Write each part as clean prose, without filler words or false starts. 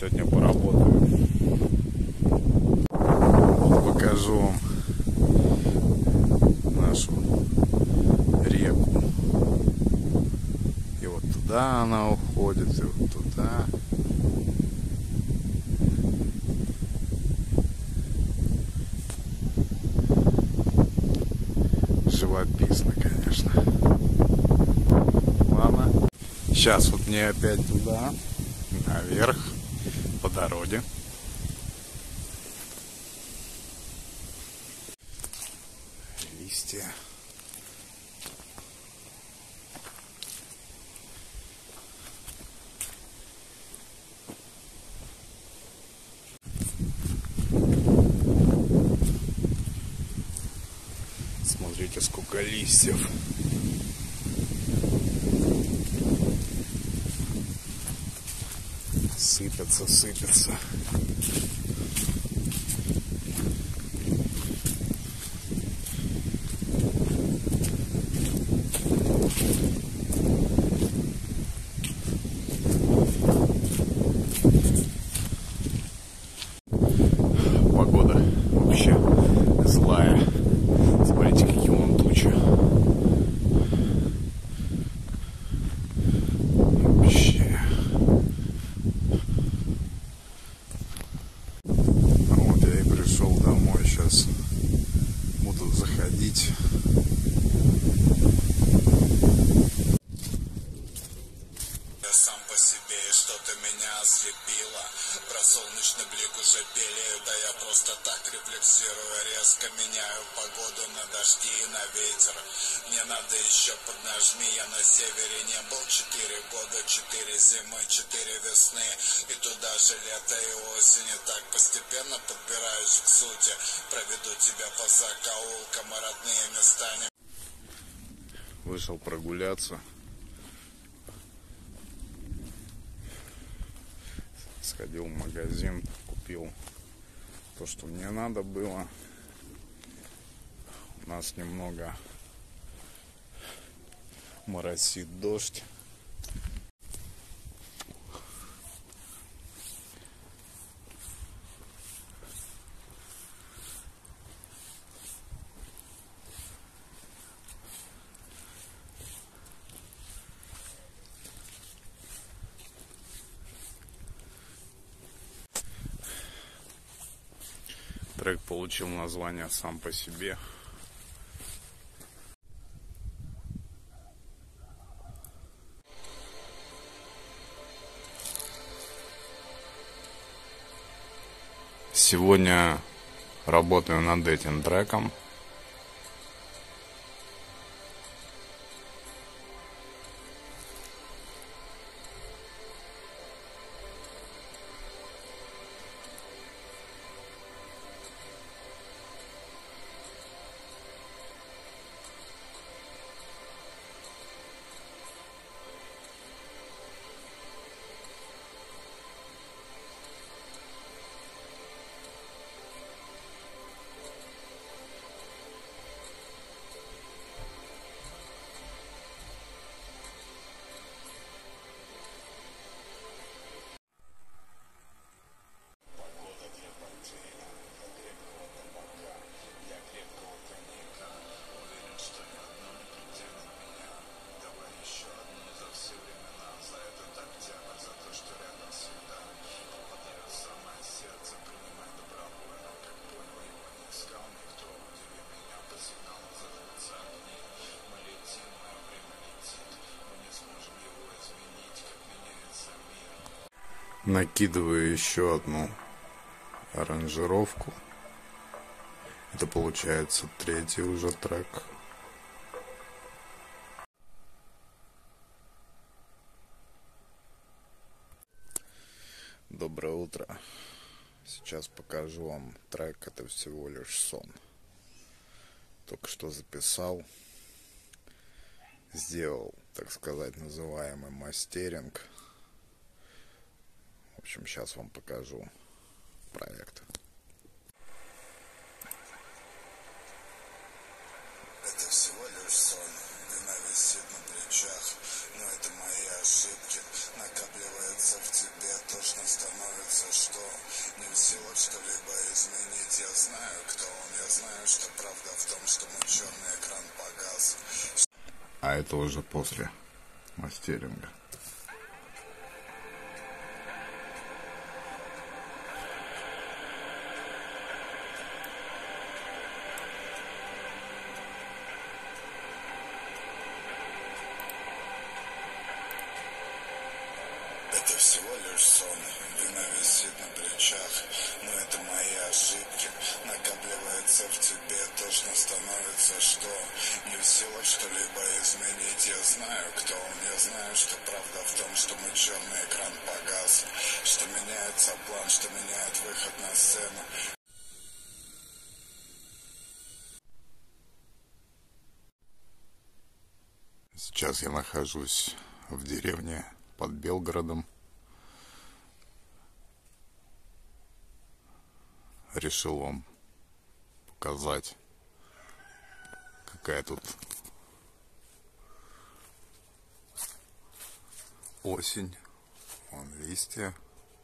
сегодня поработаю. Покажу вам нашу реку. И вот туда она уходит, и вот туда. Живописно, конечно. Ладно. Сейчас вот мне опять туда, наверх, по дороге. Листья. Смотрите, сколько листьев. Сыпятся, сыпятся. Погода вообще злая. Смотрите, какие вон тучи. Вообще. Вот я и пришел домой. Сейчас буду заходить. Я сам по себе, и что-то меня ослепило. Про солнечный блик уже белею, да я просто так рефлексирую. Резко меняю погоду на дожди и на ветер. Мне надо еще поднажми, я на севере не был 4 года, 4 зимы, 4 весны. И туда же лето и осень, и так постепенно подбираюсь к сути. Проведу тебя по закоулкам и родные места. Вышел прогуляться. Сходил в магазин, купил то, что мне надо было. У нас немного моросит дождь. Трек получил название «Сам по себе». Сегодня работаю над этим треком. Накидываю еще одну аранжировку. Это получается 3-й уже трек. Доброе утро. Сейчас покажу вам трек. Это всего лишь сон. Только что записал. Сделал, так сказать, называемый мастеринг. В общем, сейчас вам покажу проект. Это всего лишь сон, вина висит на плечах, но это мои ошибки, накапливается в тебе, тошно становится знаю, что правда в том, что мой черный экран погас. А это уже после мастеринга. Это всего лишь сон, вина висит на плечах, но это мои ошибки, накапливается в тебе, тошно становится, что не в силах что-либо изменить. Я знаю, кто он, я знаю, что правда в том, что мой черный экран погас, что меняется план, что меняет выход на сцену. Сейчас я нахожусь в деревне под Белгородом. Решил вам показать, какая тут осень. Вон листья.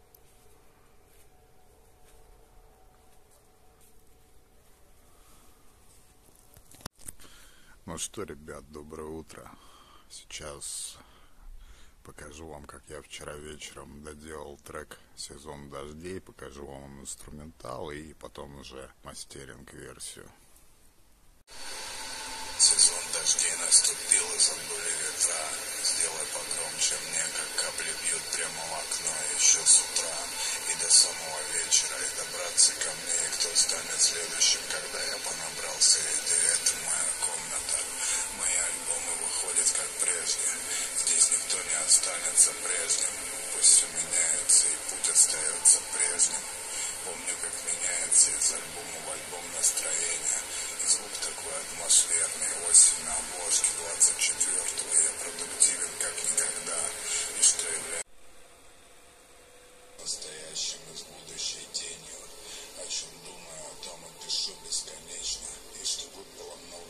Ну что, ребят, доброе утро. Сейчас покажу вам, как я вчера вечером доделал трек «Сезон дождей», покажу вам инструментал и потом уже мастеринг-версию. Сезон дождей наступил, и забыли ветра. Сделай погромче мне, как капли бьют прямо в окно еще с утра. И до самого вечера, и добраться ко мне, и кто станет следующим, когда я понабрался еды. Это моя комната. Мои альбомы выходят как прежде. Здесь никто не останется прежним. Пусть все меняется, и путь остается прежним. Помню, как меняется из альбома в альбом настроение. И звук такой атмосферный. Осень на обложке 24-го. Я продуктивен как никогда. И что является настоящим из будущей тенью. О чем думаю, о том и пишу бесконечно. И что выпало много